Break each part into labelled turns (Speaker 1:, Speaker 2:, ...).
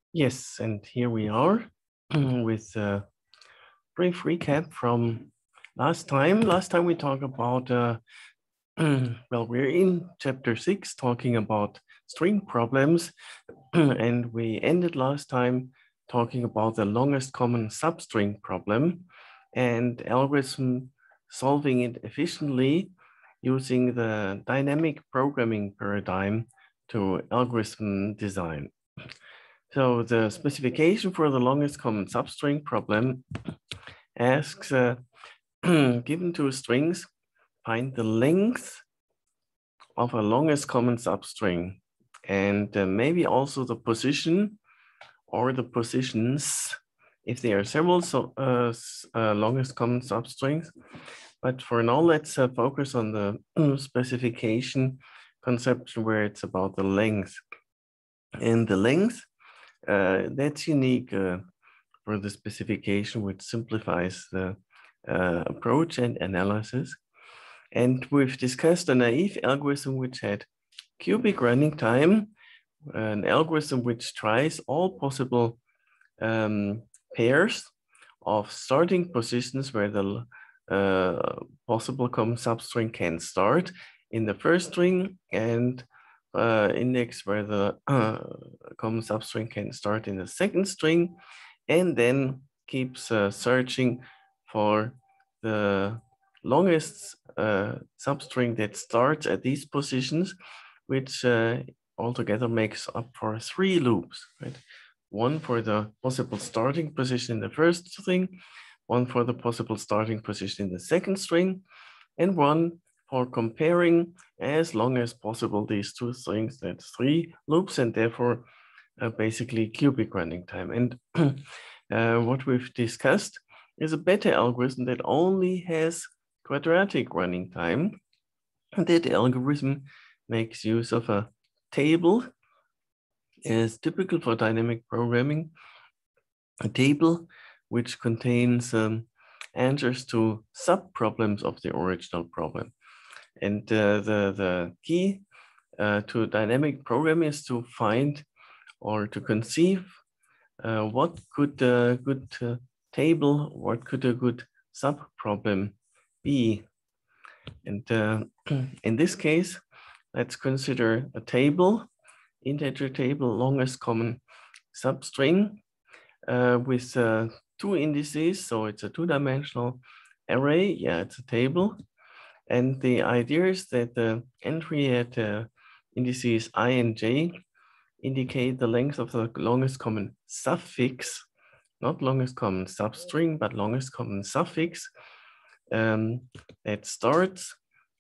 Speaker 1: Yes, and here we are with a brief recap from last time. Last time we talked about, well, we're in chapter 6 talking about string problems, and we ended last time talking about the longest common substring problem and algorithm solving it efficiently using the dynamic programming paradigm to algorithm design. So the specification for the longest common substring problem asks, given two strings, find the length of a longest common substring and maybe also the position or the positions if there are several longest common substrings. But for now, let's focus on the specification conception where it's about the length. And the length, that's unique for the specification, which simplifies the approach and analysis. And we've discussed a naive algorithm which had cubic running time, an algorithm which tries all possible pairs of starting positions where the possible common substring can start in the first string and index where the common substring can start in the second string, and then keeps searching for the longest substring that starts at these positions, which altogether makes up for 3 loops, right? One for the possible starting position in the first string, one for the possible starting position in the second string, and one for comparing as long as possible these two strings. That's 3 loops, and therefore basically cubic running time. And what we've discussed is a better algorithm that only has quadratic running time. And that algorithm makes use of a table, as typical for dynamic programming, a table which contains answers to sub-problems of the original problem. And the key to dynamic programming is to find or to conceive what could a good table, what could a good sub-problem be? And in this case, let's consider a table, integer table, longest common substring with 2 indices. So it's a 2-dimensional array. Yeah, it's a table. And the idea is that the entry at indices I and j indicate the length of the longest common suffix, not longest common substring, but longest common suffix that starts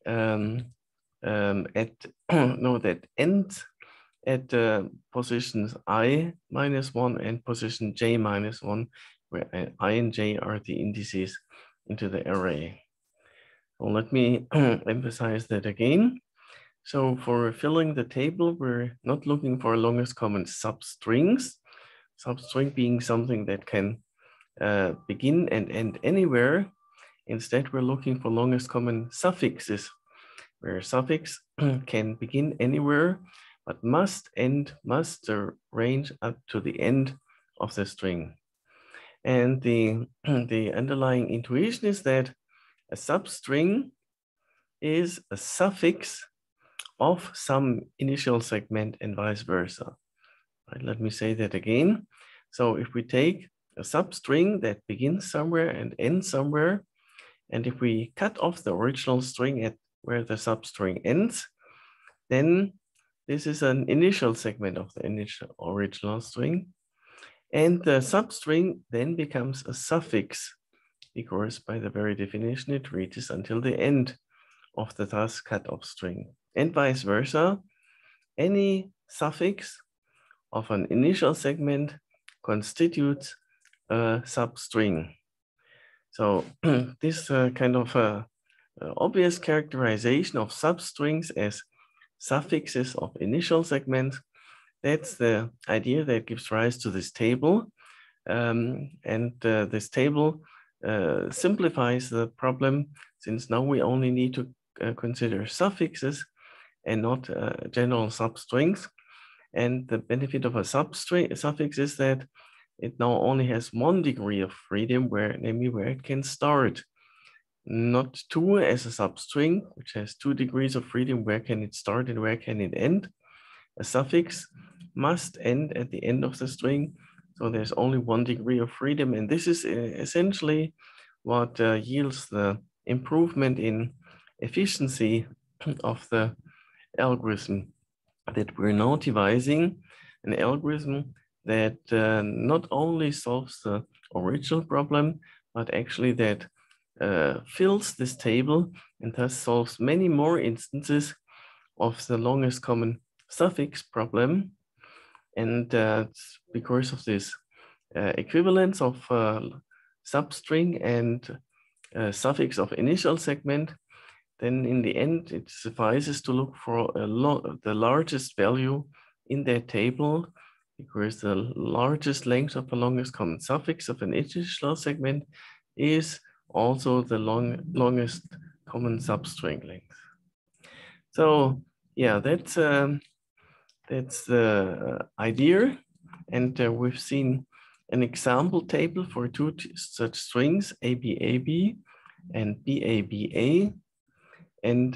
Speaker 1: at, no, that ends at positions I minus 1 and position j minus 1, where I and j are the indices into the array. So let me emphasize that again. So for filling the table, we're not looking for longest common substrings, substring being something that can begin and end anywhere. Instead, we're looking for longest common suffixes, where suffix can begin anywhere, but must range up to the end of the string. And the underlying intuition is that a substring is a suffix of some initial segment and vice versa. Right, let me say that again. So if we take a substring that begins somewhere and ends somewhere, and if we cut off the original string at where the substring ends, then this is an initial segment of the original string. And the substring then becomes a suffix because by the very definition, it reaches until the end of the thus cut off string. And vice versa, any suffix of an initial segment constitutes a substring. So this kind of obvious characterization of substrings as suffixes of initial segments, that's the idea that gives rise to this table. This table simplifies the problem, since now we only need to consider suffixes and not general substrings. And the benefit of a suffix is that it now only has one degree of freedom, namely where it can start. Not two as a substring, which has 2 degrees of freedom, where can it start and where can it end. A suffix must end at the end of the string, so there's only 1 degree of freedom, and this is essentially what yields the improvement in efficiency of the algorithm, that we're now devising an algorithm that not only solves the original problem, but actually that fills this table and thus solves many more instances of the longest common suffix problem. And because of this equivalence of substring and suffix of initial segment, then in the end, it suffices to look for the largest value in that table, because the largest length of the longest common suffix of an initial segment is also the longest common substring length. So yeah, that's the idea. And we've seen an example table for 2 such strings, ABAB and BABA. And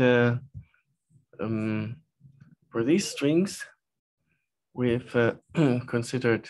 Speaker 1: for these strings, we've considered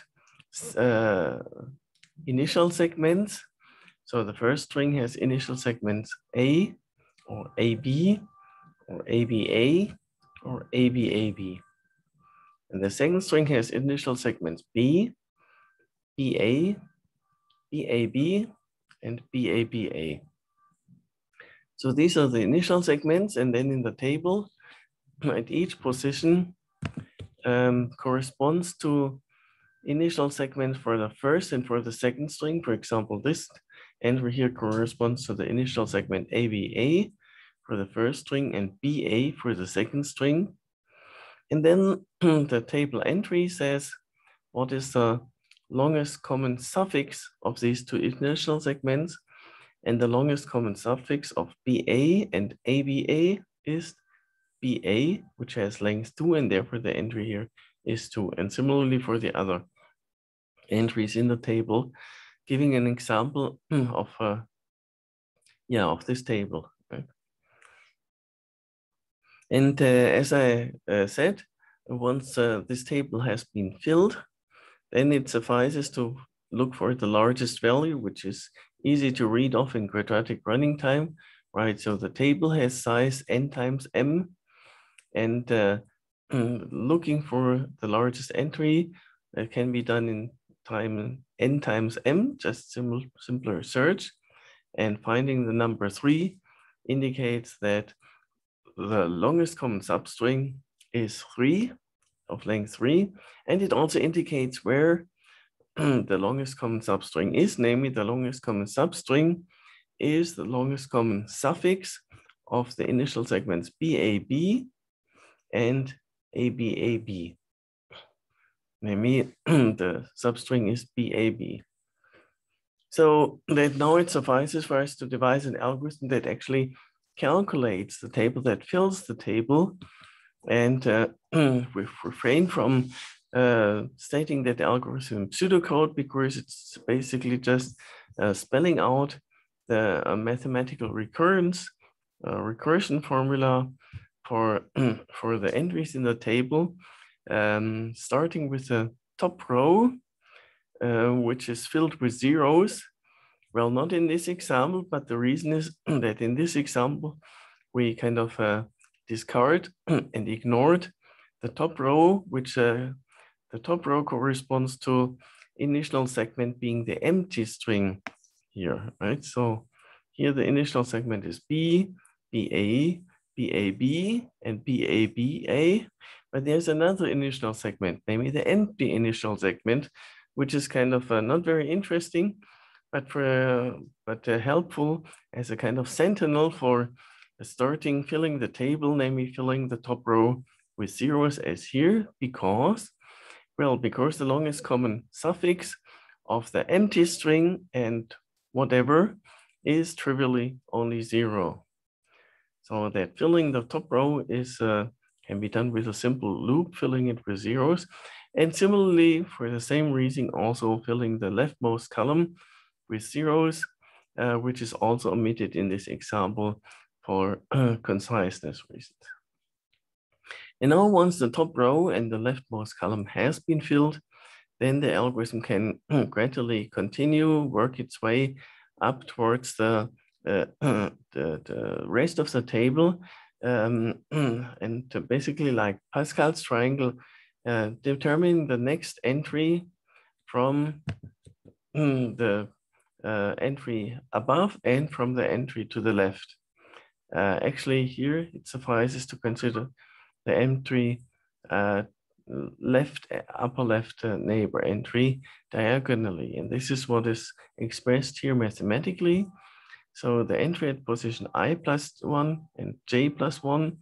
Speaker 1: initial segments. So the first string has initial segments A, or AB, or ABA, or ABAB. And the second string has initial segments B, BA, BAB, and BABA. So these are the initial segments, and then in the table, at each position corresponds to initial segments for the first and for the second string. For example, this entry here corresponds to the initial segment ABA for the first string and BA for the second string. And then the table entry says what is the longest common suffix of these 2 initial segments. And the longest common suffix of BA and ABA is BA, which has length 2, and therefore the entry here is 2. And similarly for the other entries in the table, giving an example of this table. Right? And as I said, once this table has been filled, then it suffices to look for the largest value, which is easy to read off in quadratic running time, right? So the table has size n times m, and looking for the largest entry can be done in time n times m, just simpler search, and finding the number 3 indicates that the longest common substring is 3, of length 3, and it also indicates where the longest common substring is, namely the longest common substring is the longest common suffix of the initial segments BAB and ABAB. Namely, the substring is BAB. So that now it suffices for us to devise an algorithm that actually calculates the table, that fills the table, and we refrain from stating that the algorithm pseudocode, because it's basically just spelling out the mathematical recursion formula for the entries in the table, starting with the top row, which is filled with zeros. Well, not in this example, but the reason is that in this example, we kind of discard and ignored the top row, which the top row corresponds to initial segment being the empty string here, right? So here the initial segment is B, BA, BAB, and BABA, but there's another initial segment, namely the empty initial segment, which is kind of not very interesting, but helpful as a kind of sentinel for filling the table, namely filling the top row with zeros as here, because the longest common suffix of the empty string and whatever is trivially only 0. So that filling the top row is can be done with a simple loop, filling it with zeros. And similarly, for the same reason, also filling the leftmost column with zeros, which is also omitted in this example for conciseness reasons. And now once the top row and the leftmost column has been filled, then the algorithm can gradually continue, work its way up towards the rest of the table, and to basically, like Pascal's triangle, determine the next entry from the entry above and from the entry to the left. Actually, here it suffices to consider the entry upper left neighbor entry diagonally, and this is what is expressed here mathematically. So the entry at position I plus 1 and j plus 1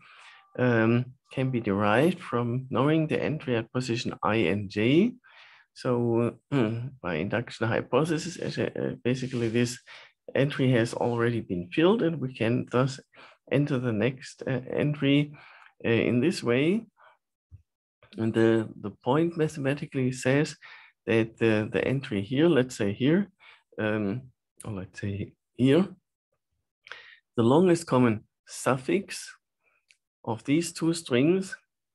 Speaker 1: can be derived from knowing the entry at position I and j. So by induction hypothesis, basically this entry has already been filled, and we can thus enter the next entry in this way. And the point mathematically says that the entry here, let's say here, or let's say here, the longest common suffix of these two strings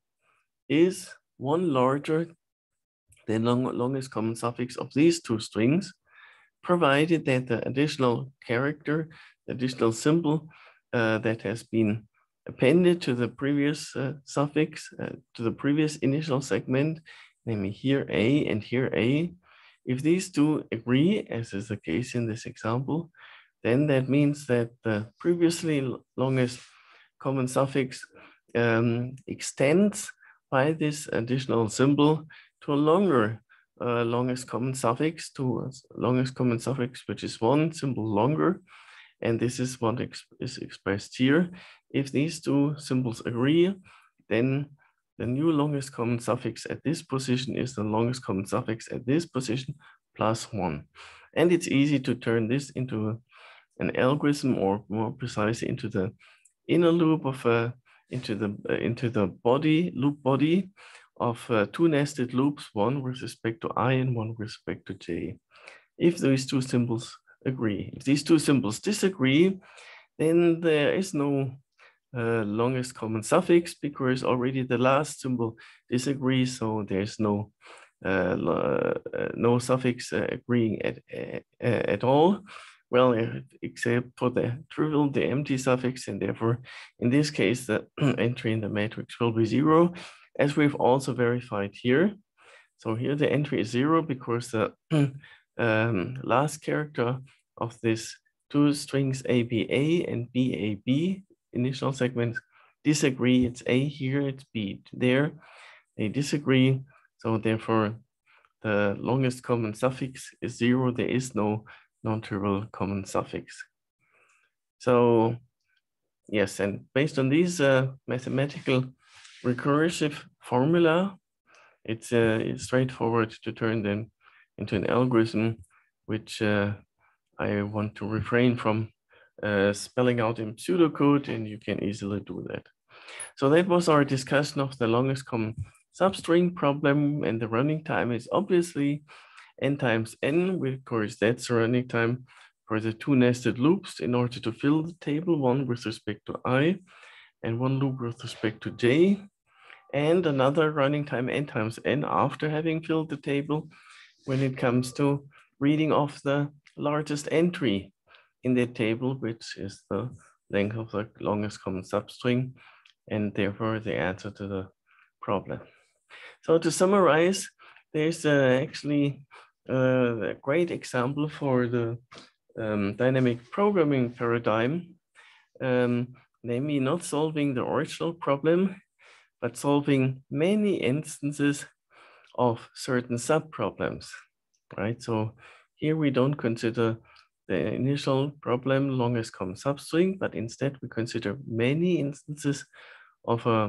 Speaker 1: is one larger than longest common suffix of these two strings, provided that the additional character, the additional symbol that has been appended to the previous suffix, to the previous initial segment, namely here A and here A, if these two agree, as is the case in this example, then that means that the previously longest common suffix extends by this additional symbol to a longer longest common suffix, which is one symbol longer. And this is what is expressed here. If these two symbols agree, then the new longest common suffix at this position is the longest common suffix at this position plus 1. And it's easy to turn this into an algorithm, or more precisely into the inner loop of into the loop body of two nested loops, one with respect to I and one with respect to j. If these two symbols agree. If these two symbols disagree, then there is no longest common suffix, because already the last symbol disagrees, so there's no suffix agreeing at all. Well, except for the trivial, the empty suffix, and therefore, in this case, the entry in the matrix will be 0, as we've also verified here. So here the entry is 0 because the last character of this two strings ABA and BAB initial segments disagree. It's A here, it's B there. They disagree. So therefore, the longest common suffix is 0. There is no non-trivial common suffix. So yes, and based on these mathematical recursive formula, it's straightforward to turn them into an algorithm, which I want to refrain from spelling out in pseudocode, and you can easily do that. So that was our discussion of the longest common substring problem, and the running time is obviously n times n, because that's the running time for the two nested loops in order to fill the table, one with respect to I and one loop with respect to j, and another running time n times n after having filled the table when it comes to reading off the largest entry in the table, which is the length of the longest common substring, and therefore the answer to the problem. So to summarize, there's actually a great example for the dynamic programming paradigm, namely not solving the original problem, but solving many instances of certain subproblems, right? So here we don't consider the initial problem longest common substring, but instead we consider many instances of a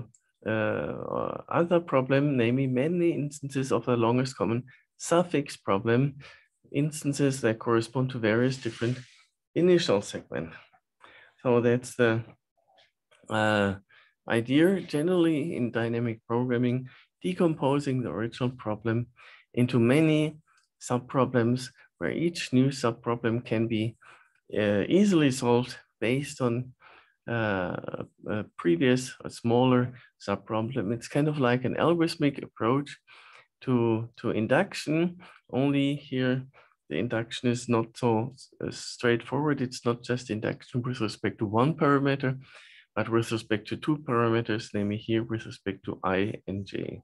Speaker 1: other problem, namely many instances of the longest common suffix problem, instances that correspond to various different initial segments. So that's the idea generally in dynamic programming, decomposing the original problem into many subproblems where each new subproblem can be easily solved based on a previous, a smaller subproblem. It's kind of like an algorithmic approach to induction, only here the induction is not so straightforward. It's not just induction with respect to one parameter, but with respect to two parameters, namely here with respect to I and j.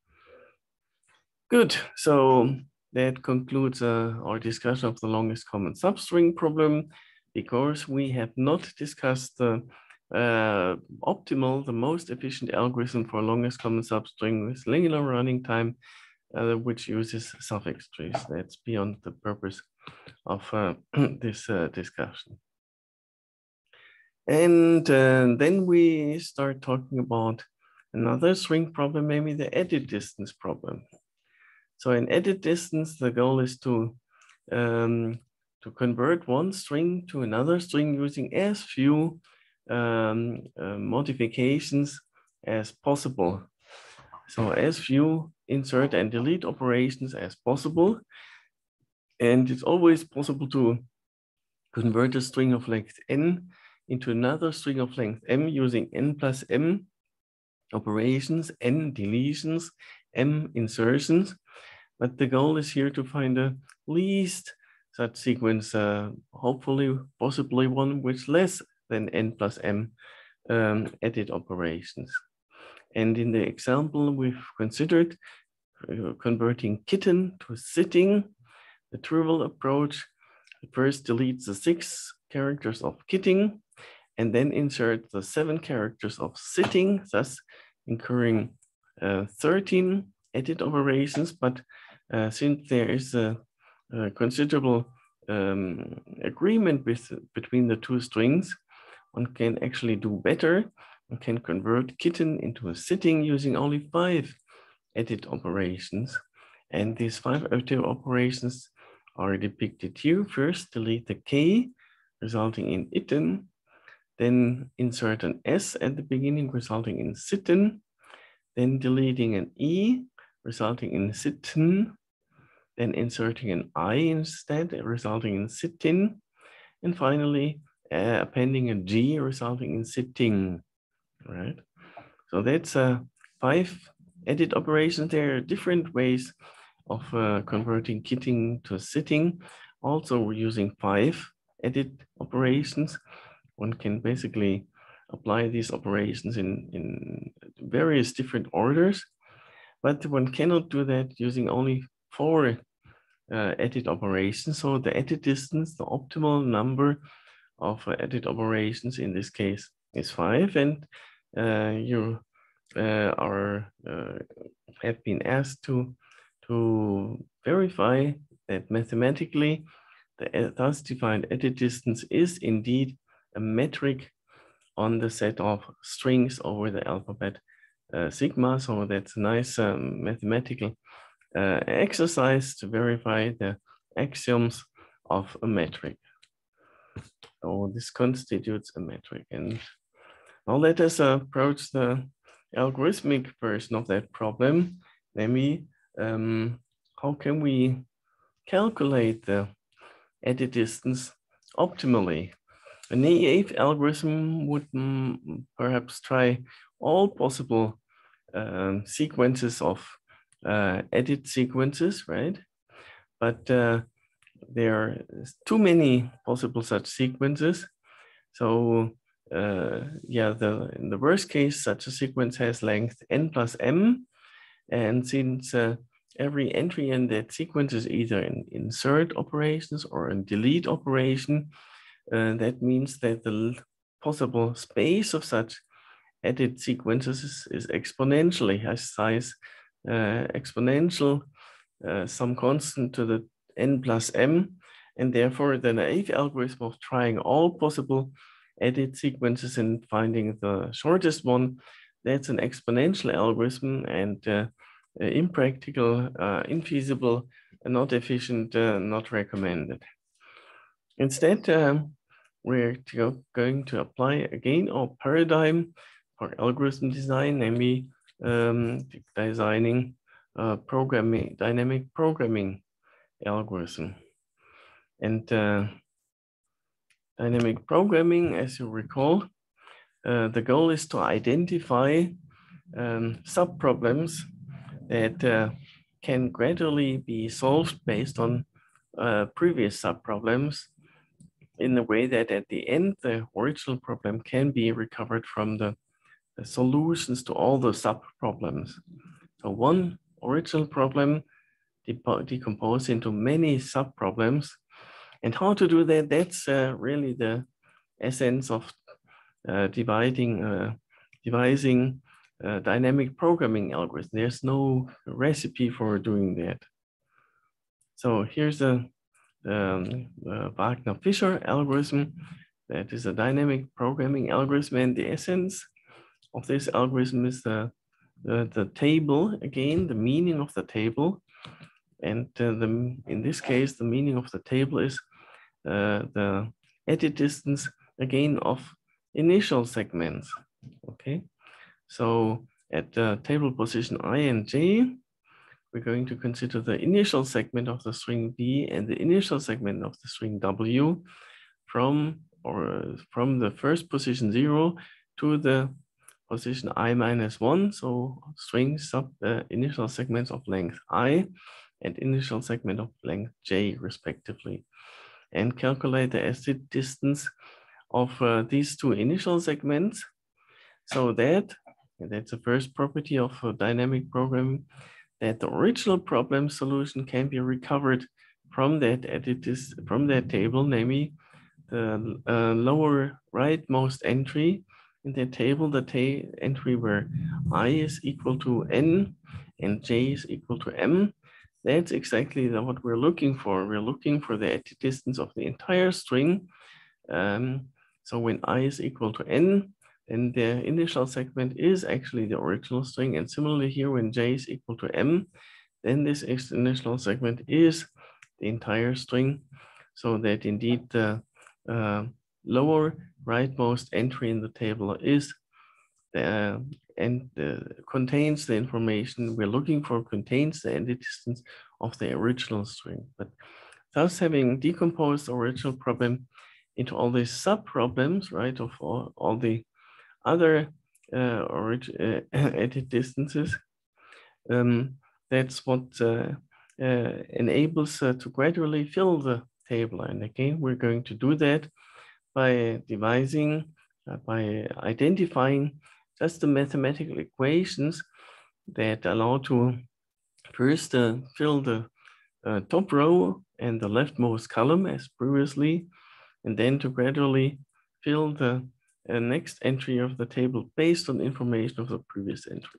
Speaker 1: Good, so that concludes our discussion of the longest common substring problem. Because we have not discussed the optimal, the most efficient algorithm for longest common substring with linear running time, which uses suffix trees. That's beyond the purpose of this discussion. And then we start talking about another string problem, maybe the edit distance problem. So in edit distance, the goal is to convert one string to another string using as few modifications as possible. So as few insert and delete operations as possible. And it's always possible to convert a string of length n into another string of length m using n plus m operations, n deletions, m insertions. But the goal is here to find a least such sequence, hopefully, possibly one with less than n plus m edit operations. And in the example we've considered, converting kitten to sitting, the trivial approach first deletes the 6 characters of kitting and then insert the 7 characters of sitting, thus incurring 13 edit operations. But since there is a considerable agreement between the two strings, one can actually do better. One can convert kitten into a sitting using only 5 edit operations. And these 5 edit operations are depicted here. First, delete the k, resulting in itten. Then insert an s at the beginning, resulting in sitten. Then deleting an e, resulting in sitten. Then inserting an I instead, resulting in sittin. And finally, appending a G, resulting in sitting, right? So that's 5 edit operations. There are different ways of converting kitting to sitting. Also, we're using 5 edit operations. One can basically apply these operations in various different orders, but one cannot do that using only 4 edit operations. So the edit distance, the optimal number of edit operations in this case is 5, and you have been asked to verify that mathematically the thus defined edit distance is indeed a metric on the set of strings over the alphabet sigma. So that's a nice mathematical exercise to verify the axioms of a metric. So this constitutes a metric. And now let us approach the algorithmic version of that problem. Namely, how can we calculate the edit distance optimally? A naive algorithm would perhaps try all possible sequences of edit sequences, right? But there are too many possible such sequences. So yeah, in the worst case, such a sequence has length n plus m. And since every entry in that sequence is either an insert operations or a delete operation, that means that the possible space of such edit sequences is exponentially, has size exponential, some constant to the n plus m, and therefore the naive algorithm of trying all possible edit sequences and finding the shortest one, that's an exponential algorithm and impractical, infeasible, not efficient, not recommended. Instead, we're going to apply again our paradigm for algorithm design, namely designing dynamic programming algorithm. And dynamic programming, as you recall, the goal is to identify subproblems that can gradually be solved based on previous subproblems in a way that at the end, the original problem can be recovered from the solutions to all the subproblems. So one original problem decomposed into many subproblems. And how to do that, that's really the essence of devising dynamic programming algorithm. There's no recipe for doing that. So here's a Wagner-Fischer algorithm. That is a dynamic programming algorithm, and the essence of this algorithm is the table, again, the meaning of the table. And in this case, the meaning of the table is the edit distance, again, of initial segments, okay? So at table position I and j, we're going to consider the initial segment of the string B and the initial segment of the string W from the first position 0 to the position I-1, so strings initial segments of length I and initial segment of length j respectively, and calculate the exit distance of these two initial segments, so that, and that's the first property of dynamic programming, that the original problem solution can be recovered from that from that table, namely the lower rightmost entry in the table, the entry where I is equal to n and j is equal to m. That's exactly what we're looking for. We're looking for the edit distance of the entire string. So when I is equal to n, then the initial segment is actually the original string. And similarly here, when j is equal to m, then this initial segment is the entire string, so that indeed the lower rightmost entry in the table is contains the information we're looking for, contains the edit distance of the original string. But thus, having decomposed the original problem into all these sub-problems, right, of all the other edit distances, that's what enables to gradually fill the table. And again, we're going to do that by devising, by identifying just the mathematical equations that allow to first fill the top row and the leftmost column as previously, and then to gradually fill the next entry of the table based on information of the previous entry.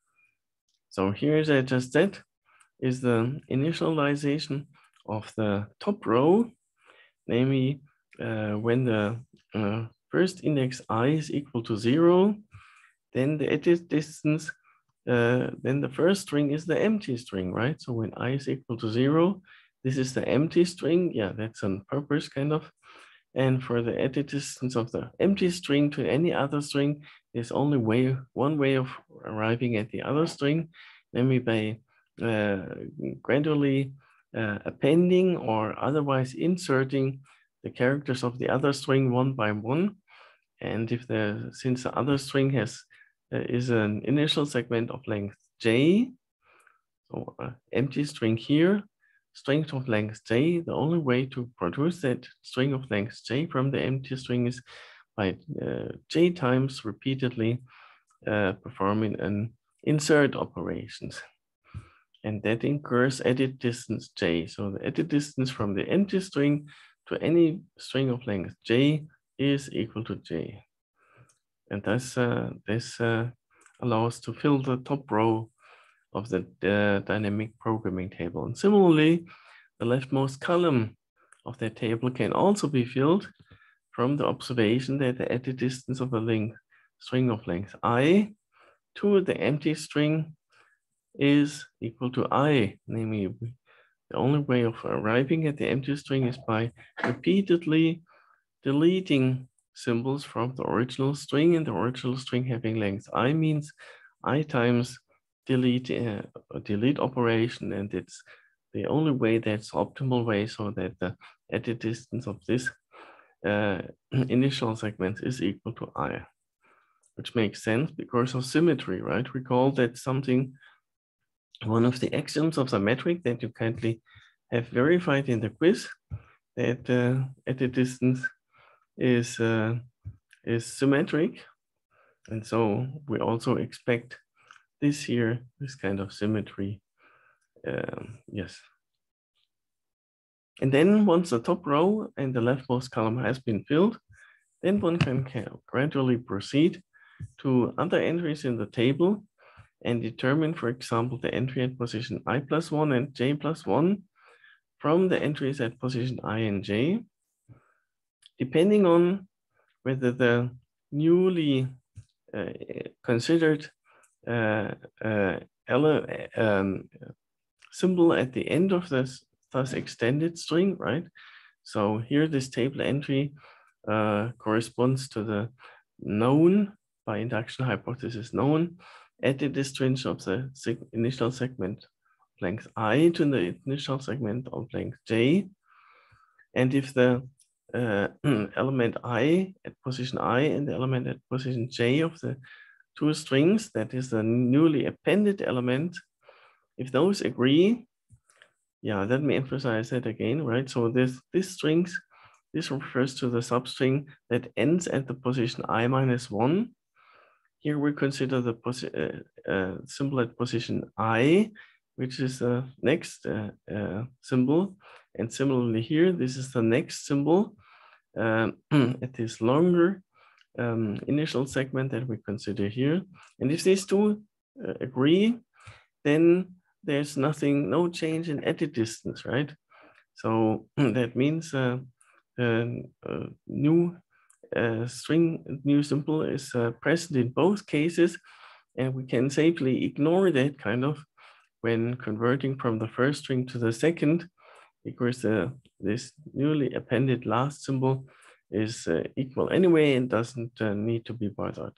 Speaker 1: So here, as I just said, is the initialization of the top row, namely when the first index I is equal to 0, then the edit distance, then the first string is the empty string, right? So when I is equal to 0, this is the empty string. Yeah, that's on purpose kind of. And for the edit distance of the empty string to any other string, there's only one way of arriving at the other string, namely by gradually appending or otherwise inserting the characters of the other string one by one. And if since the other string is an initial segment of length j, so empty string here, string of length j, the only way to produce that string of length j from the empty string is by j times repeatedly performing an insert operations. And that incurs edit distance j. So the edit distance from the empty string to any string of length j is equal to j. And thus, this allows to fill the top row of the dynamic programming table. And similarly, the leftmost column of that table can also be filled from the observation that the edit distance of a string of length I to the empty string is equal to I, namely the only way of arriving at the empty string is by repeatedly deleting symbols from the original string, and the original string having length I means I times delete operation, and it's the only way that's optimal way, so that the edit distance of this initial segment is equal to I, which makes sense because of symmetry, right? Recall that something, one of the axioms of the metric that you kindly have verified in the quiz, that edit distance is symmetric, and so we also expect this here, this kind of symmetry. Yes. And then once the top row and the leftmost column has been filled, then one can gradually proceed to other entries in the table and determine, for example, the entry at position I plus 1 and j plus 1 from the entries at position I and j, depending on whether the newly considered symbol at the end of this thus extended string, right? So here this table entry corresponds to the known, by induction hypothesis known, edit distance of the initial segment length I to the initial segment of length j. And if the element I at position I and the element at position j of the two strings, that is the newly appended element, if those agree, yeah, let me emphasize that again, right? So this strings, this refers to the substring that ends at the position I minus 1. Here we consider the symbol at position I, which is the next symbol. And similarly here, this is the next symbol at this longer initial segment that we consider here. And if these two agree, then there's nothing, no change in edit distance, right? So that means new string, new symbol is present in both cases, and we can safely ignore that kind of when converting from the first string to the second, because this newly appended last symbol is equal anyway and doesn't need to be bothered.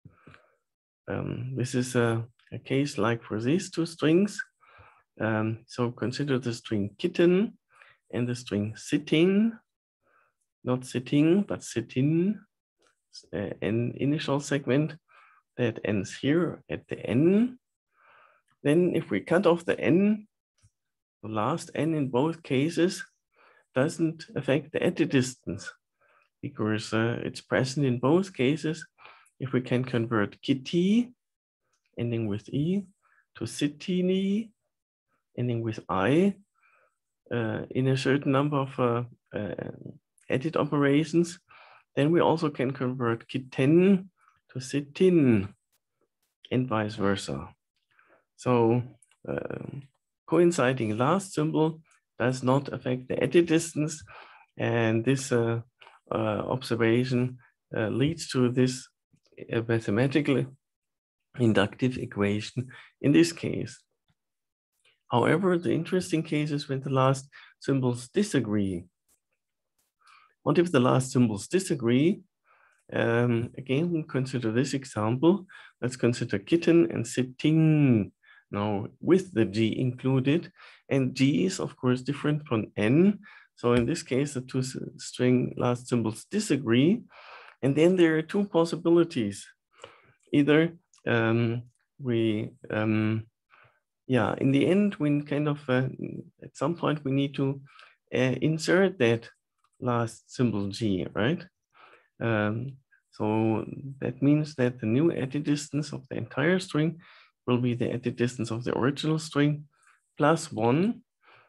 Speaker 1: This is a case like for these two strings. So consider the string kitten and the string sitting, not sitting, but sitting, an initial segment that ends here at the n. Then if we cut off the n, the last n in both cases doesn't affect the edit distance, because it's present in both cases. If we can convert kitty, ending with e, to sitini, ending with I, in a certain number of edit operations, then we also can convert kitten to sitin and vice versa. So coinciding last symbol does not affect the edit distance, and this observation leads to this mathematical inductive equation in this case. However, the interesting case is when the last symbols disagree. What if the last symbols disagree? Again, we'll consider this example. Let's consider kitten and sitting now with the G included. And G is, of course, different from N. So in this case, the two string last symbols disagree. And then there are two possibilities. Either yeah, in the end, we kind of, at some point, we need to insert that last symbol G, right? So that means that the new edit distance of the entire string will be the edit distance of the original string plus 1.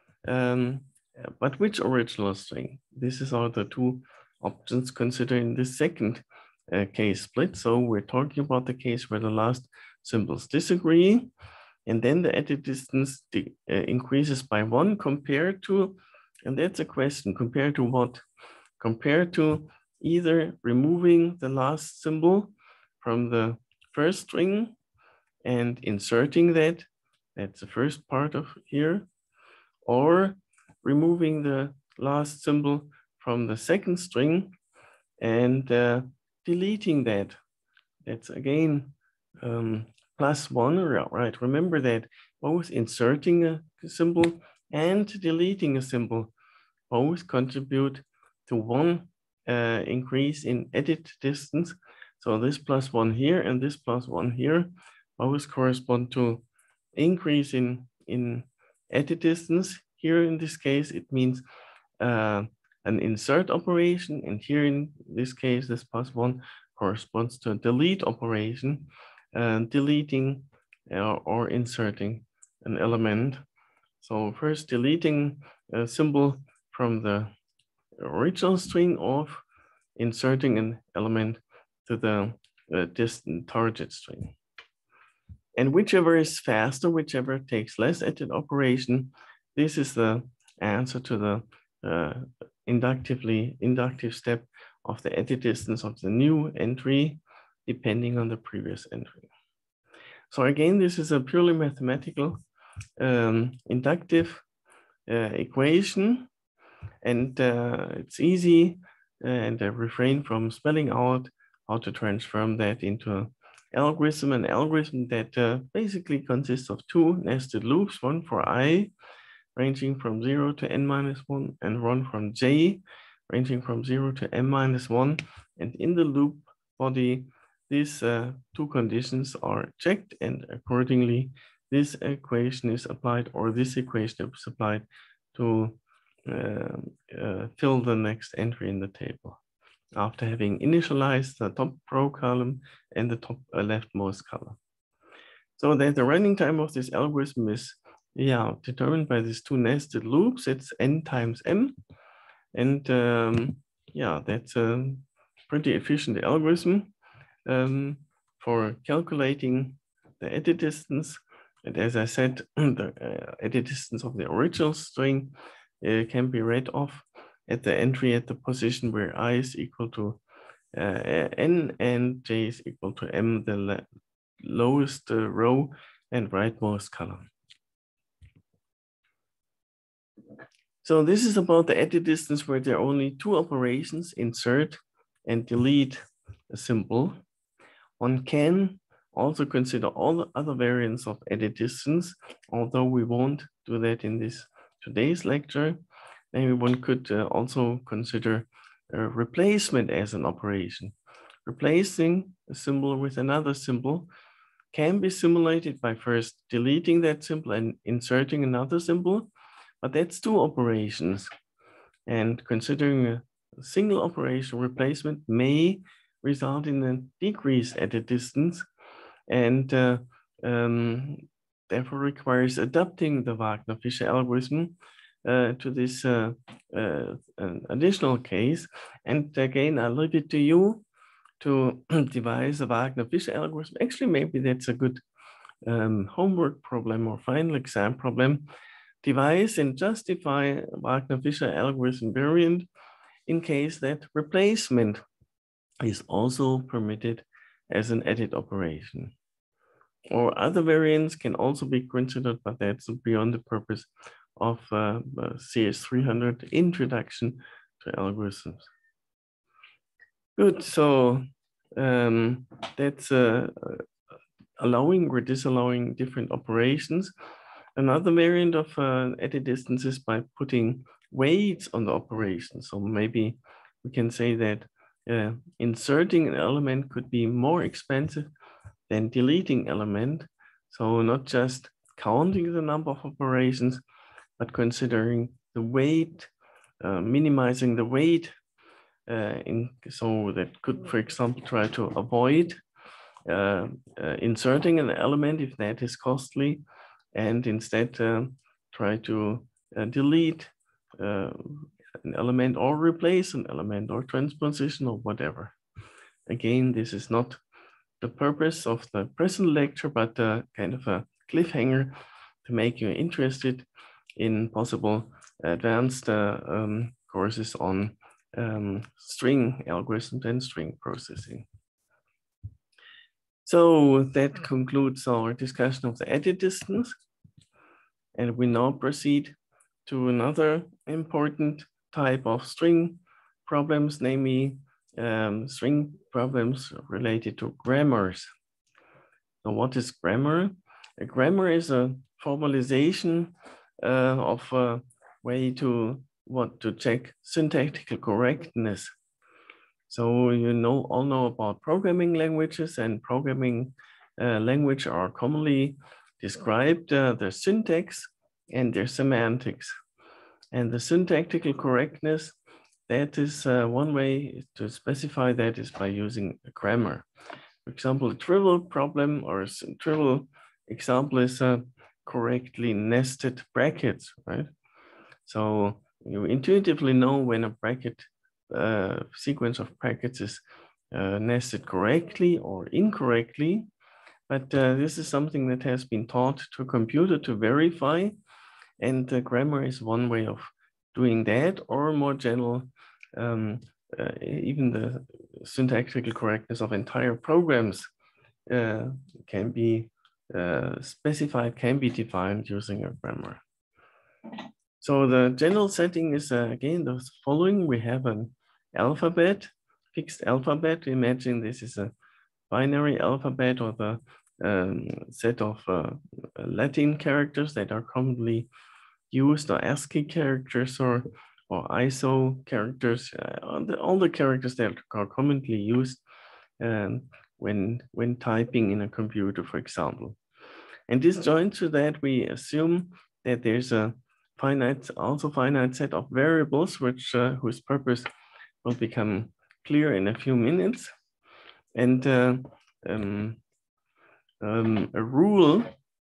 Speaker 1: But which original string? This is all the two options considered in this second case split. So we're talking about the case where the last symbols disagree, and then the edit distance increases by 1 compared to, and that's a question, compared to what? Compared to either removing the last symbol from the first string and inserting that, that's the first part of here, or removing the last symbol from the second string and deleting that. That's again +1, right? Remember that both inserting a symbol and deleting a symbol both contribute to one increase in edit distance. So this +1 here and this +1 here both correspond to increase in edit distance. Here in this case, it means an insert operation, and here in this case, this +1 corresponds to a delete operation, deleting or inserting an element. So first deleting a symbol from the original string of inserting an element to the distant target string. And whichever is faster, whichever takes less edit operation, this is the answer to the inductive step of the edit distance of the new entry, depending on the previous entry. So again, this is a purely mathematical inductive equation, and it's easy, and I refrain from spelling out how to transform that into an algorithm that basically consists of two nested loops, one for I, ranging from 0 to n-1, and one from j, ranging from 0 to m-1. And in the loop body, these two conditions are checked, and accordingly, this equation is applied, or this equation is applied to fill the next entry in the table after having initialized the top row column and the top leftmost column. So that the running time of this algorithm is determined by these two nested loops. It's n times m. And that's a pretty efficient algorithm for calculating the edit distance. And as I said, the edit distance of the original string can be read off at the entry at the position where I is equal to n and j is equal to m, the lowest row and rightmost column. So this is about the edit distance where there are only two operations, insert and delete a symbol. One can also consider all the other variants of edit distance, although we won't do that in this today's lecture. Maybe one could also consider replacement as an operation. Replacing a symbol with another symbol can be simulated by first deleting that symbol and inserting another symbol, but that's two operations. And considering a single operation, replacement may result in a decreased edit distance, and therefore requires adapting the Wagner-Fisher algorithm to this additional case. And again, I leave it to you to devise a Wagner-Fisher algorithm. Actually, maybe that's a good homework problem or final exam problem. Devise and justify Wagner-Fisher algorithm variant in case that replacement is also permitted as an edit operation. Or other variants can also be considered, but that's beyond the purpose of CS300 introduction to algorithms. Good, so that's allowing or disallowing different operations. Another variant of edit distance is by putting weights on the operation. So maybe we can say that inserting an element could be more expensive than deleting element. So not just counting the number of operations, but considering the weight, minimizing the weight. So that could, for example, try to avoid inserting an element if that is costly, and instead try to delete an element or replace an element or transposition or whatever. Again, this is not the purpose of the present lecture, but kind of a cliffhanger to make you interested in possible advanced courses on string algorithms and string processing. So that concludes our discussion of the edit distance. And we now proceed to another important type of string problems, namely string problems related to grammars. So what is grammar? A grammar is a formalization of a way to check syntactical correctness. So you all know about programming languages, and programming language are commonly described their syntax and their semantics. And the syntactical correctness, that is one way to specify that is by using a grammar. For example, a trivial problem or a trivial example is correctly nested brackets, right? So you intuitively know when a bracket sequence of brackets is nested correctly or incorrectly, but this is something that has been taught to a computer to verify, and grammar is one way of doing that, or more general, even the syntactical correctness of entire programs can be specified, can be defined using a grammar. So the general setting is again the following. We have an alphabet, fixed alphabet. Imagine this is a binary alphabet, or the set of Latin characters that are commonly used, or ASCII characters, or ISO characters, all the characters that are commonly used when typing in a computer, for example. And disjoint to that, we assume that there's a finite set of variables, which whose purpose will become clear in a few minutes. And a rule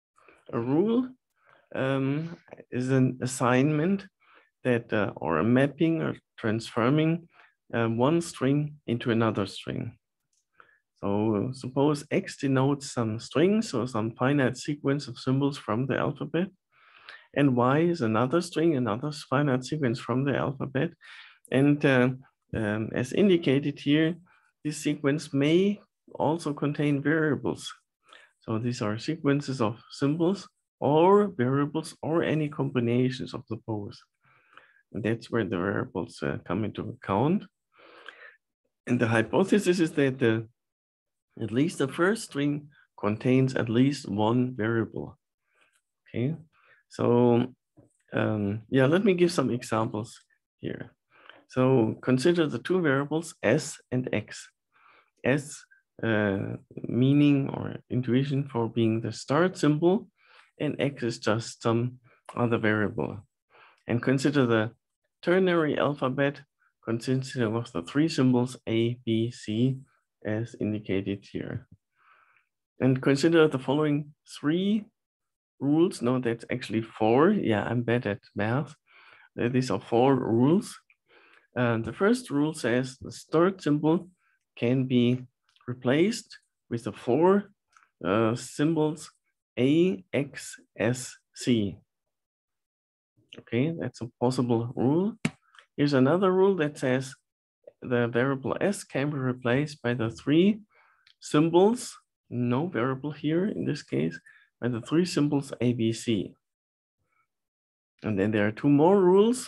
Speaker 1: is an assignment that, or a mapping or transforming one string into another string. So suppose X denotes some strings or some finite sequence of symbols from the alphabet, and Y is another string, another finite sequence from the alphabet. And as indicated here, this sequence may also contain variables. So these are sequences of symbols or variables or any combinations of the both. And that's where the variables come into account. And the hypothesis is that at least the first string contains at least one variable. Okay, so yeah, let me give some examples here. So consider the two variables S and X. S meaning or intuition for being the start symbol, and X is just some other variable. And consider the ternary alphabet consisting of the three symbols A, B, C, as indicated here. And consider the following three rules. No, that's actually four. Yeah, I'm bad at math. These are four rules. The first rule says the start symbol can be replaced with the four symbols A, X, S, C. Okay, that's a possible rule. Here's another rule that says the variable S can be replaced by the three symbols, no variable here in this case, by the three symbols A, B, C. And then there are two more rules.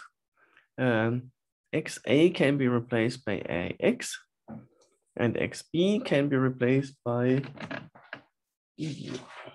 Speaker 1: XA can be replaced by AX, and XB can be replaced by E.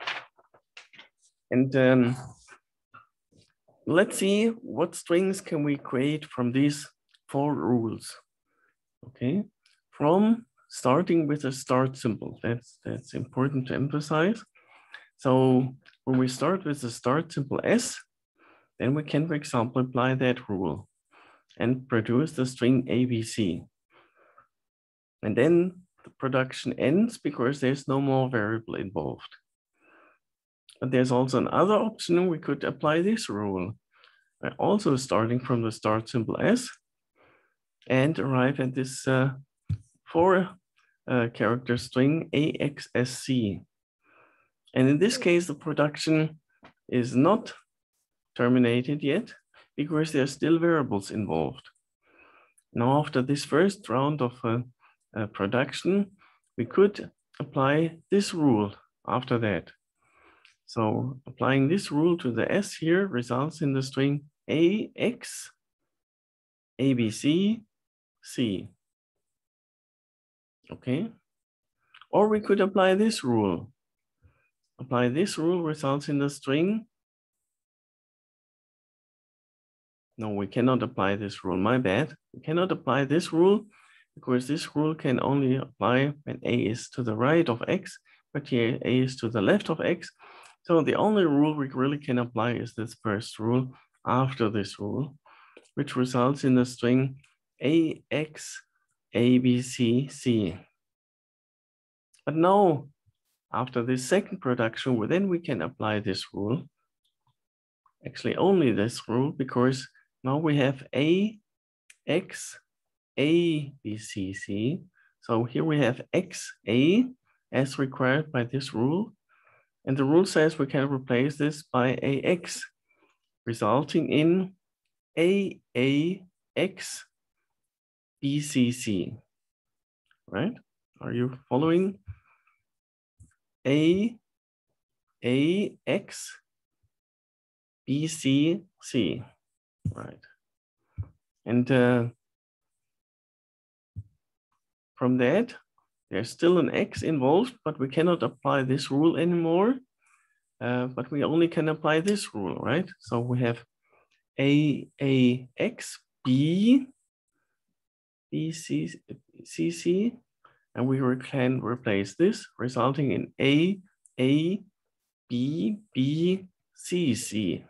Speaker 1: And let's see what strings can we create from these four rules. Okay, from starting with a start symbol. That's important to emphasize. So when we start with the start symbol S, then we can, for example, apply that rule and produce the string ABC. And then the production ends because there's no more variable involved. But there's also another option. We could apply this rule, also starting from the start symbol S, and arrive at this four character string AXSC. And in this case, the production is not terminated yet because there are still variables involved. Now, after this first round of production, we could apply this rule after that. So applying this rule to the S here results in the string AX, ABC, C. okay? Or we could apply this rule. Apply this rule results in the string. No, we cannot apply this rule, my bad. We cannot apply this rule because this rule can only apply when a is to the right of x, but here a is to the left of x. So the only rule we really can apply is this first rule after this rule, which results in the string ax, abc, c. But now, after this second production, then we can apply this rule. Actually, only this rule, because now we have a, x, a, b, c, c. So here we have x, a, as required by this rule. And the rule says we can replace this by ax, resulting in aax, bcc, right? Are you following? Ax, bcc, right? And from that, there's still an x involved, but we cannot apply this rule anymore. But we only can apply this rule, right? So we have aax, b, bcc, and we can replace this, resulting in a, b, b, c, c.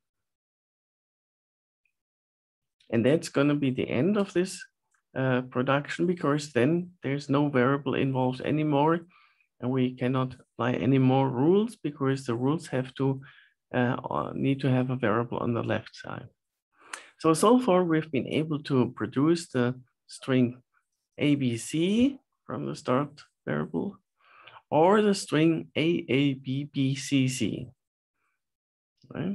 Speaker 1: And that's going to be the end of this production, because then there's no variable involved anymore, and we cannot apply any more rules because the rules have to need to have a variable on the left side. So far we've been able to produce the string ABC from the start variable, or the string AABBCC, right?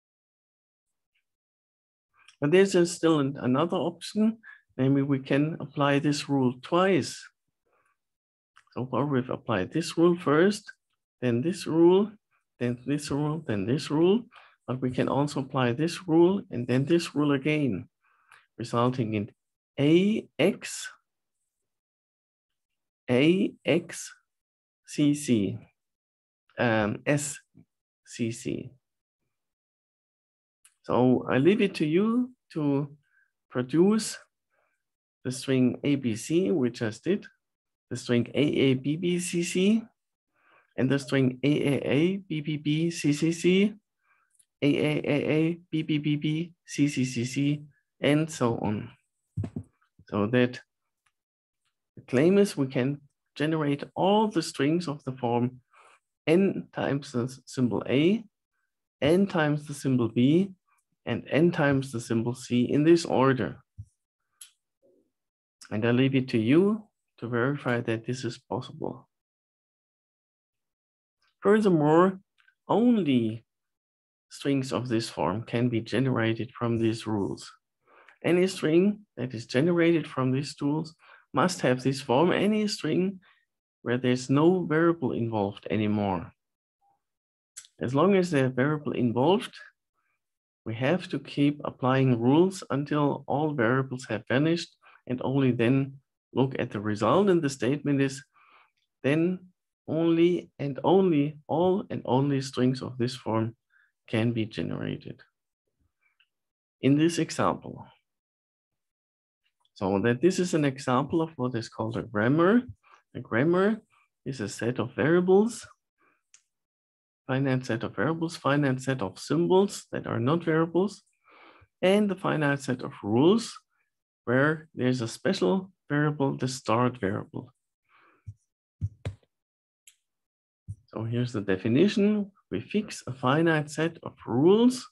Speaker 1: But there's still another option, namely we can apply this rule twice. So far we've applied this rule first, then this rule, then this rule, then this rule, but we can also apply this rule and then this rule again, resulting in AX, CC, SCC. So I leave it to you to produce the string ABC, we just did, the string AABBCC, and the string AAABBBCCC, AAAABBBBCCCC, and so on. So that the claim is we can generate all the strings of the form n times the symbol A, n times the symbol B, and n times the symbol C in this order. And I leave it to you to verify that this is possible. Furthermore, only strings of this form can be generated from these rules. Any string that is generated from these tools must have this form. Any string where there's no variable involved anymore. As long as there's a variable involved, we have to keep applying rules until all variables have vanished, and only then look at the result. And the statement is then only and only all and only strings of this form can be generated. In this example, so that this is an example of what is called a grammar. A grammar is a set of variables, finite set of variables, finite set of symbols that are not variables, and the finite set of rules where there's a special variable, the start variable. So here's the definition. We fix a finite set of rules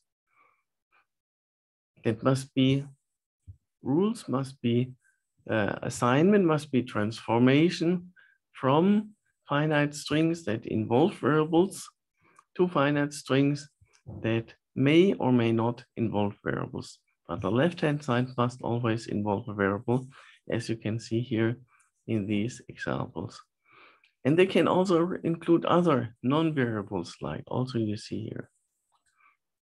Speaker 1: that must be, rules must be, assignment must be transformation from finite strings that involve variables to finite strings that may or may not involve variables. But the left-hand side must always involve a variable, as you can see here in these examples. And they can also include other non-variables, like also you see here.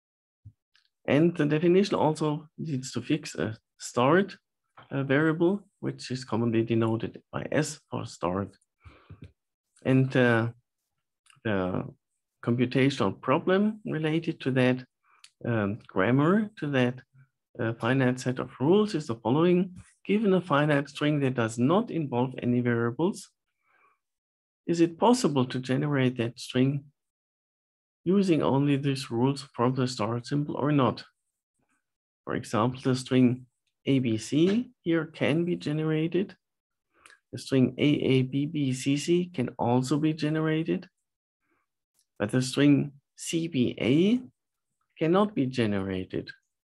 Speaker 1: And the definition also needs to fix a start variable which is commonly denoted by S for start. And the computational problem related to that grammar, to that finite set of rules is the following. Given a finite string that does not involve any variables, is it possible to generate that string using only these rules from the start symbol or not? For example, the string ABC here can be generated. The string AABBCC can also be generated, but the string CBA cannot be generated.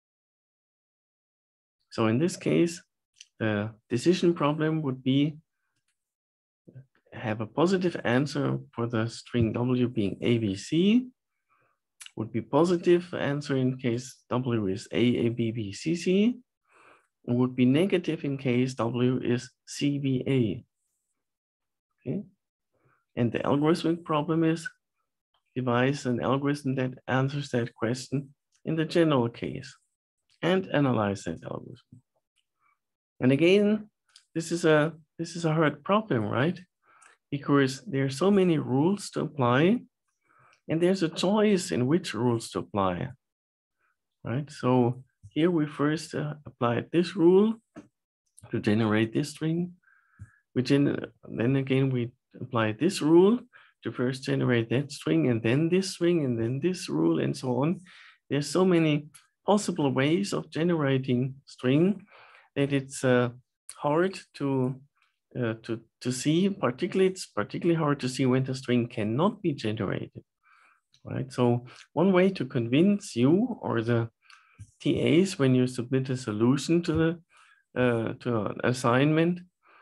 Speaker 1: So in this case, the decision problem would be have a positive answer for the string W being ABC, would be positive answer in case W is AABBCC, and would be negative in case W is CBA. Okay. And the algorithmic problem is devise an algorithm that answers that question in the general case and analyze that algorithm. And again, this is a hard problem, right? Because there are so many rules to apply, and there's a choice in which rules to apply, right? So here we first applied this rule to generate this string. Then again, we apply this rule to first generate that string, and then this string, and then this rule, and so on. There's so many possible ways of generating string that it's hard to see. It's particularly hard to see when the string cannot be generated, right? So one way to convince you or the TAs when you submit a solution to an assignment,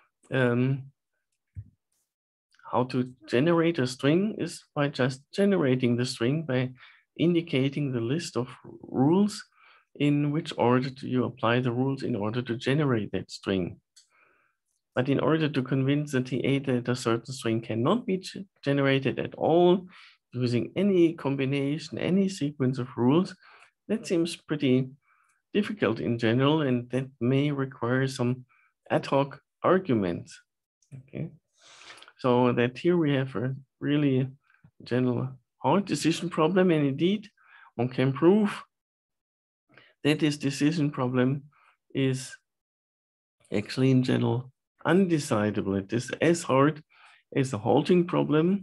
Speaker 1: how to generate a string is by just generating the string by indicating the list of rules in which order you apply the rules in order to generate that string. But in order to convince the TA that a certain string cannot be generated at all using any combination, any sequence of rules, that seems pretty difficult in general, and that may require some ad hoc arguments. Okay, so that here we have a really general hard decision problem, and indeed one can prove that this decision problem is actually in general undecidable. It is as hard as the halting problem,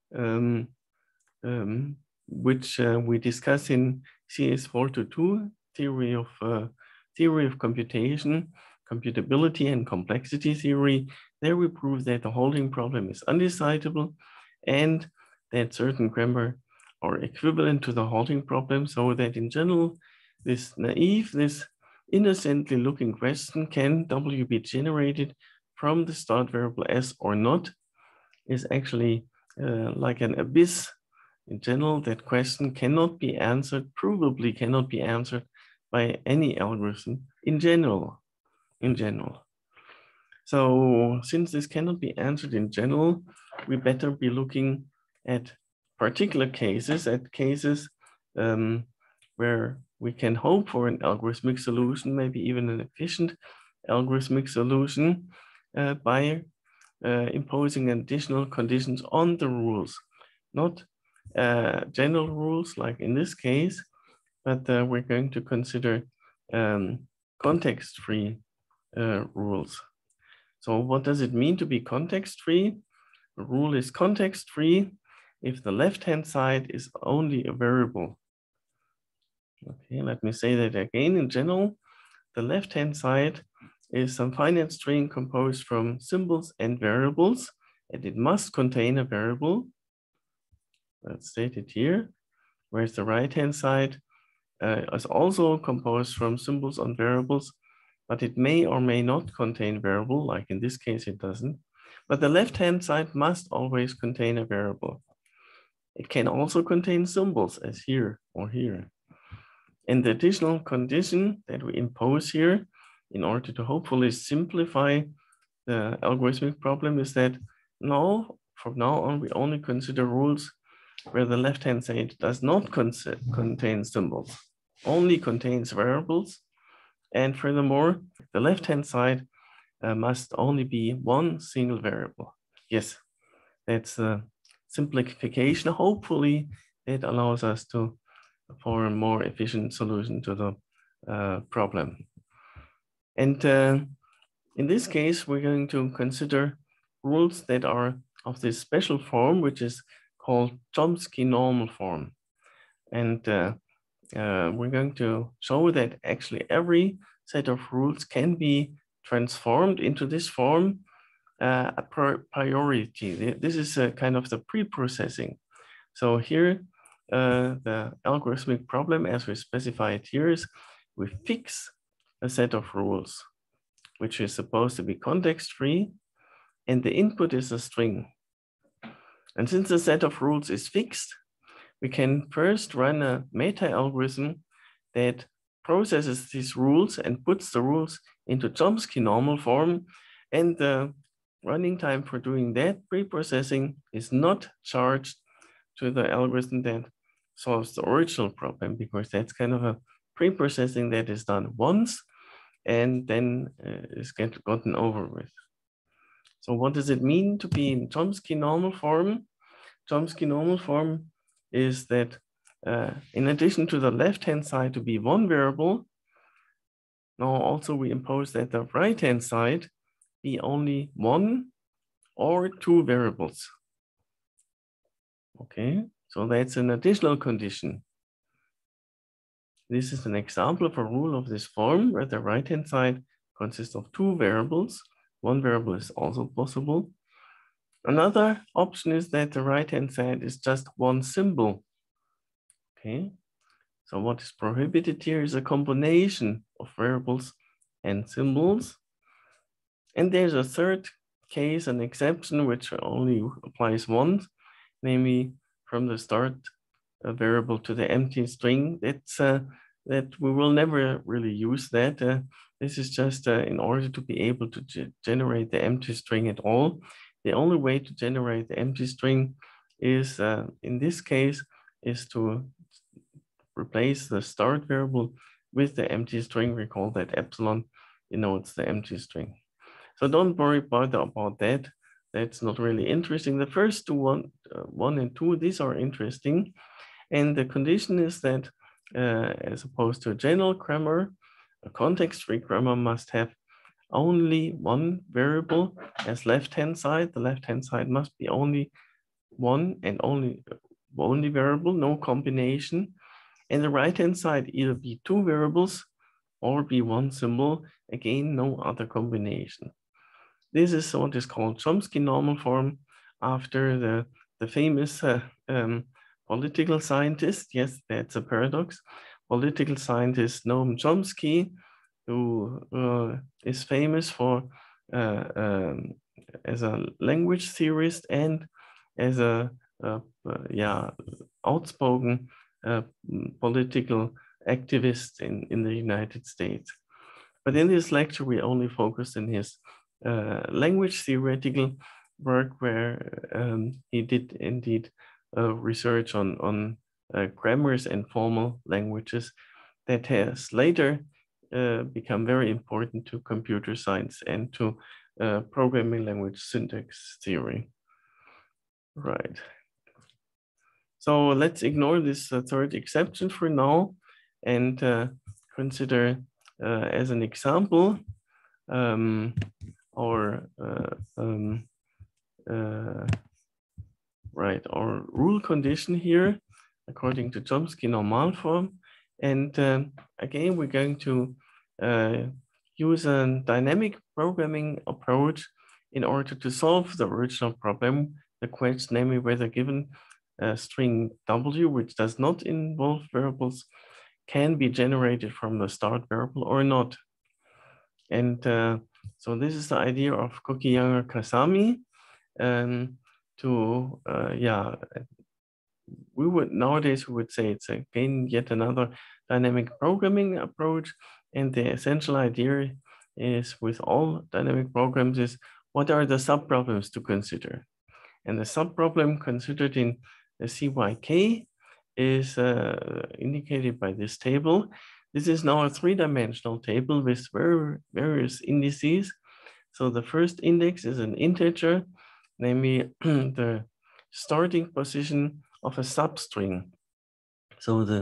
Speaker 1: which we discuss in CS 422, theory of computation, computability and complexity theory. There we prove that the halting problem is undecidable and that certain grammar are equivalent to the halting problem, so that in general, this naive, this innocently looking question, can W be generated from the start variable S or not, is actually like an abyss. In general, that question cannot be answered, provably cannot be answered by any algorithm in general. So since this cannot be answered in general, we better be looking at particular cases, where we can hope for an algorithmic solution, maybe even an efficient algorithmic solution by imposing additional conditions on the rules, not general rules like in this case, but we're going to consider context-free rules. So what does it mean to be context-free? A rule is context-free if the left-hand side is only a variable. Okay, let me say that again. In general, the left-hand side is some finite string composed from symbols and variables, and it must contain a variable. That's stated here, whereas the right-hand side is also composed from symbols and variables, but it may or may not contain variable, like in this case it doesn't. But the left-hand side must always contain a variable. It can also contain symbols as here or here. And the additional condition that we impose here in order to hopefully simplify the algorithmic problem is that now, from now on, we only consider rules where the left-hand side does not contain symbols, only contains variables. And furthermore, the left-hand side must only be one single variable. Yes, that's a simplification. Hopefully, it allows us to for a more efficient solution to the problem. And in this case, we're going to consider rules that are of this special form, which is called Chomsky normal form. And we're going to show that actually every set of rules can be transformed into this form a priority. This is a kind of the pre-processing. So here, the algorithmic problem as we specify it here is we fix a set of rules, which is supposed to be context-free, and the input is a string. And since the set of rules is fixed, we can first run a meta-algorithm that processes these rules and puts the rules into Chomsky normal form. And the running time for doing that pre-processing is not charged to the algorithm that solves the original problem, because that's kind of a pre-processing that is done once and then is gotten over with. So what does it mean to be in Chomsky normal form? Chomsky normal form is that in addition to the left-hand side to be one variable, now also we impose that the right-hand side be only one or two variables. Okay, so that's an additional condition. This is an example of a rule of this form where the right-hand side consists of two variables. One variable is also possible. Another option is that the right-hand side is just one symbol. Okay, so what is prohibited here is a combination of variables and symbols. And there's a third case, an exception, which only applies once, namely from the start a variable to the empty string. That's that we will never really use that. This is just in order to be able to generate the empty string at all. The only way to generate the empty string is, in this case, is to replace the start variable with the empty string. We call that epsilon, denotes the empty string. So don't worry about that. That's not really interesting. The first two, one and two, these are interesting. And the condition is that as opposed to a general grammar, a context-free grammar must have only one variable as left-hand side. The left-hand side must be only one and only variable, no combination. And the right-hand side either be two variables or be one symbol, again, no other combination. This is what is called Chomsky normal form after the famous political scientist. Yes, that's a paradox. Political scientist Noam Chomsky, who is famous for as a language theorist and as a outspoken political activist in the United States. But in this lecture, we only focused on his language theoretical work, where he did indeed research on grammars and formal languages that has later become very important to computer science and to programming language syntax theory. Right. So let's ignore this third exception for now and consider as an example our rule condition here according to Chomsky normal form. And again, we're going to use a dynamic programming approach in order to solve the original problem, the question, namely whether given a string W, which does not involve variables, can be generated from the start variable or not. And so this is the idea of Kokiyama Kasami. Nowadays we would say it's again yet another dynamic programming approach. And the essential idea is with all dynamic programs is what are the subproblems to consider? And the subproblem considered in the CYK is indicated by this table. This is now a three-dimensional table with various indices. So the first index is an integer, namely the starting position of a substring. So the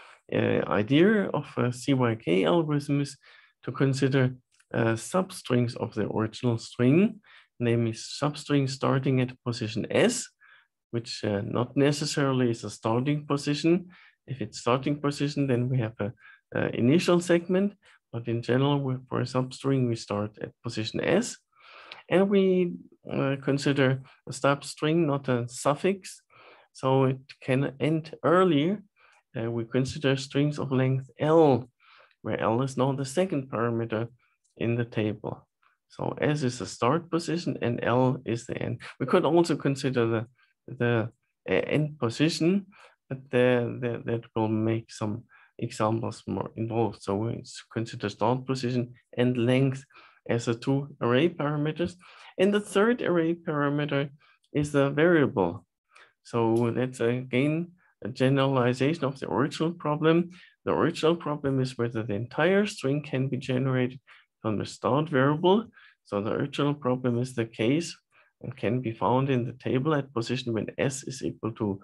Speaker 1: idea of a CYK algorithm is to consider substrings of the original string, namely substring starting at position S, which not necessarily is a starting position. If it's starting position, then we have a initial segment, but in general, for a substring, we start at position S. And we consider a substring not a suffix, so it can end earlier. We consider strings of length L, where L is now the second parameter in the table. So S is the start position and L is the end. We could also consider the end position, but that will make some examples more involved. So we consider start position and length as the two array parameters. And the third array parameter is the variable. So that's again a generalization of the original problem. The original problem is whether the entire string can be generated from the start variable. So the original problem is the case and can be found in the table at position when S is equal to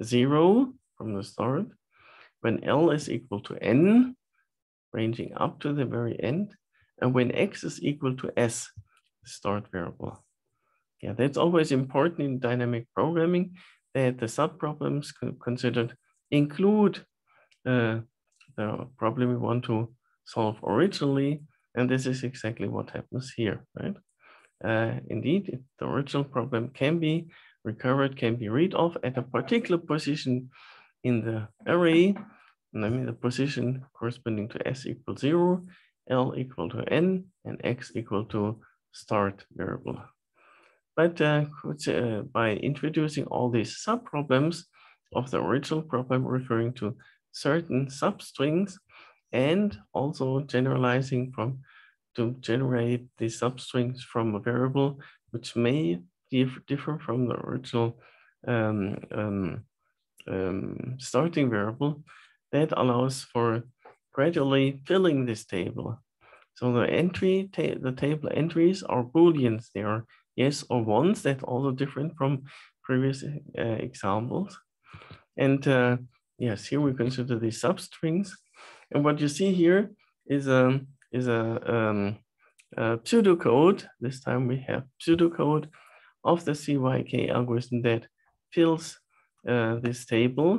Speaker 1: 0 from the start, when L is equal to N, ranging up to the very end, and when X is equal to S, the start variable. Yeah, that's always important in dynamic programming, that the subproblems considered include the problem we want to solve originally, and this is exactly what happens here, right? Indeed, the original problem can be recovered, can be read off at a particular position in the array, and I mean the position corresponding to S equals 0, L equal to N, and X equal to start variable. But by introducing all these subproblems of the original problem referring to certain substrings, and also generalizing to generate the substrings from a variable which may differ from the original starting variable, that allows for gradually filling this table. So the table entries are Booleans. They are yes or ones. That's also different from previous examples. And yes, here we consider the substrings. And what you see here is a pseudocode. This time we have pseudocode of the CYK algorithm that fills this table.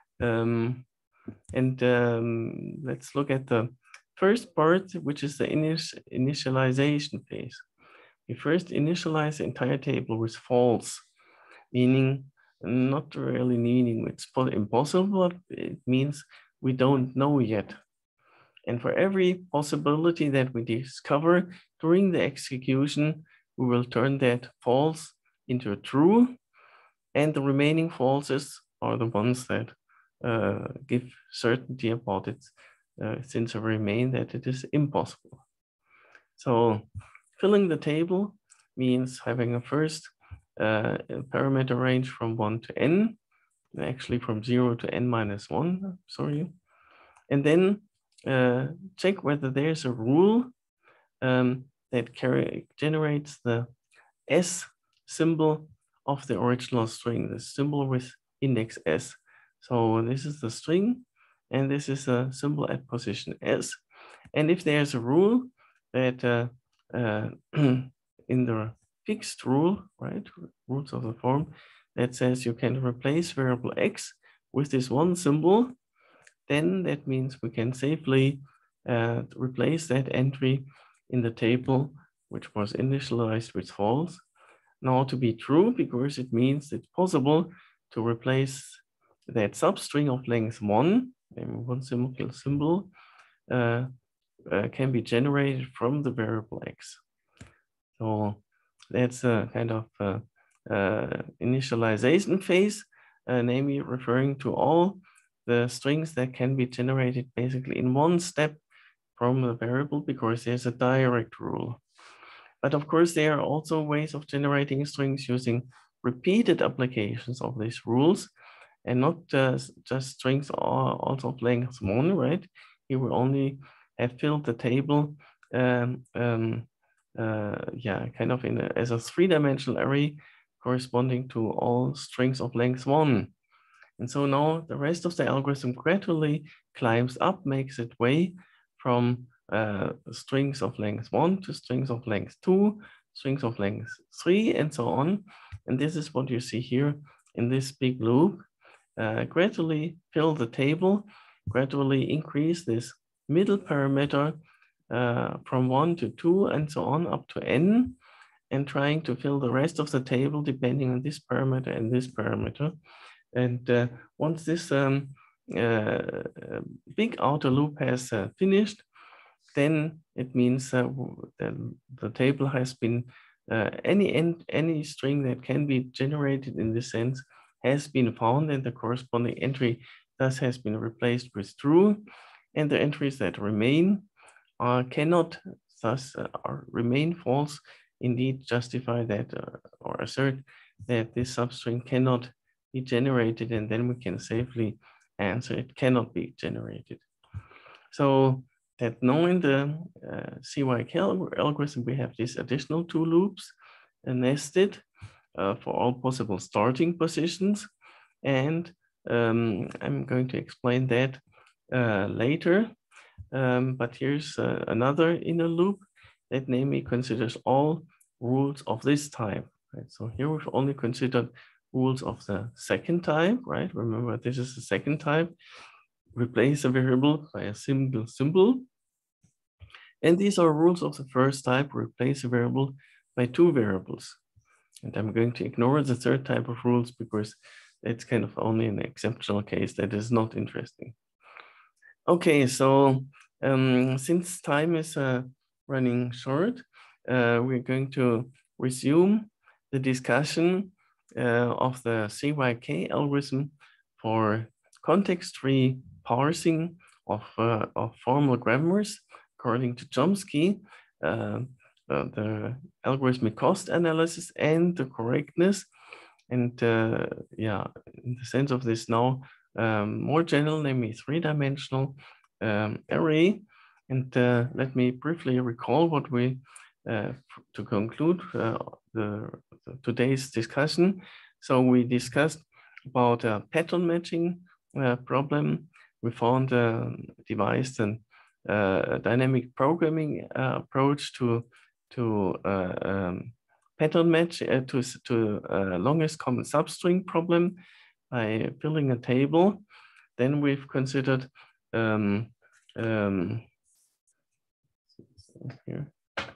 Speaker 1: Let's look at the first part, which is the initialization phase. We first initialize the entire table with false, meaning not really meaning it's impossible, but it means we don't know yet. And for every possibility that we discover during the execution, we will turn that false into a true, and the remaining falses are the ones that give certainty about it, since it remain that it is impossible. So filling the table means having a first parameter range from 1 to n, actually from 0 to n minus 1, sorry. And then check whether there's a rule that generates the S symbol of the original string, the symbol with index S. So this is the string, and this is a symbol at position S. And if there's a rule that in the fixed rule, right, rules of the form, that says you can replace variable X with this one symbol, then that means we can safely replace that entry in the table, which was initialized with false, now to be true, because it means it's possible to replace that substring of length 1, and one symbol can be generated from the variable X. So that's a kind of initialization phase, namely referring to all the strings that can be generated basically in one step from the variable, because there's a direct rule. But of course, there are also ways of generating strings using repeated applications of these rules, and not just strings also of length 1, right? Here we only have filled the table kind of as a three-dimensional array corresponding to all strings of length 1. And so now the rest of the algorithm gradually climbs up, makes its way from strings of length 1 to strings of length 2, strings of length 3, and so on. And this is what you see here in this big loop. Gradually fill the table, gradually increase this middle parameter from 1 to 2 and so on up to n, and trying to fill the rest of the table depending on this parameter and this parameter. And once this big outer loop has finished, then it means the table has been, any string that can be generated in this sense has been found, and the corresponding entry thus has been replaced with true, and the entries that remain cannot thus remain false, indeed justify that or assert that this substring cannot be generated, and then we can safely answer it cannot be generated. So that knowing the CYK algorithm, we have these additional two loops nested for all possible starting positions. And I'm going to explain that later. But here's another inner loop that namely considers all rules of this type. Right? So here we've only considered rules of the second type, right? Remember, this is the second type. Replace a variable by a single symbol. And these are rules of the first type, replace a variable by two variables. And I'm going to ignore the third type of rules because it's kind of only an exceptional case that is not interesting. Okay, so since time is running short, we're going to resume the discussion of the CYK algorithm for context-free parsing of formal grammars according to Chomsky, the algorithmic cost analysis and the correctness. And yeah, in the sense of this now, more general, namely three-dimensional array. And let me briefly recall what we, to conclude today's discussion. So we discussed about a pattern matching problem. We found devised a dynamic programming approach to pattern match to longest common substring problem by filling a table. Then we've considered here.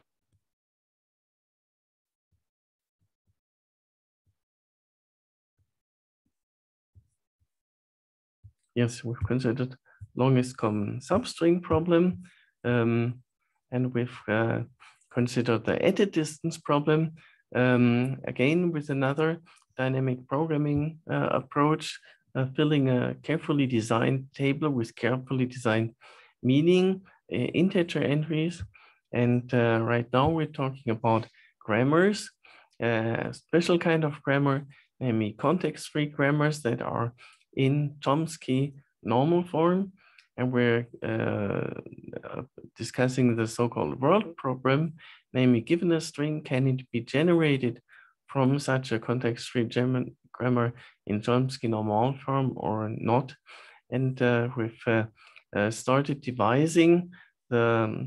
Speaker 1: Yes, we've considered longest common substring problem, and we've considered the edit distance problem, again with another dynamic programming approach, filling a carefully designed table with carefully designed meaning, integer entries. And right now we're talking about grammars, a special kind of grammar, namely context-free grammars that are in Chomsky normal form. And we're discussing the so-called world problem, namely given a string, can it be generated from such a context-free grammar in Chomsky normal form or not? And we've started devising the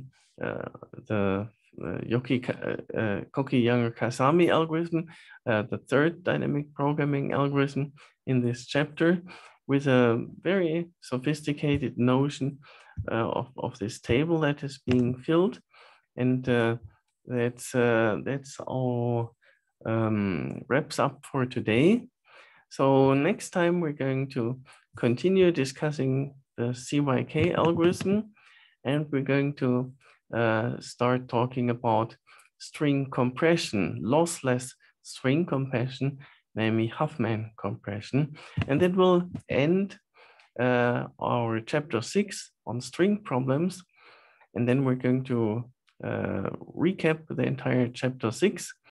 Speaker 1: Koki-Younger-Kasami algorithm, the third dynamic programming algorithm in this chapter, with a very sophisticated notion of this table that is being filled. And that's all wraps up for today. So next time we're going to continue discussing the CYK algorithm, and we're going to start talking about string compression, lossless string compression, namely Huffman compression. And that will end our chapter 6 on string problems. And then we're going to recap the entire chapter 6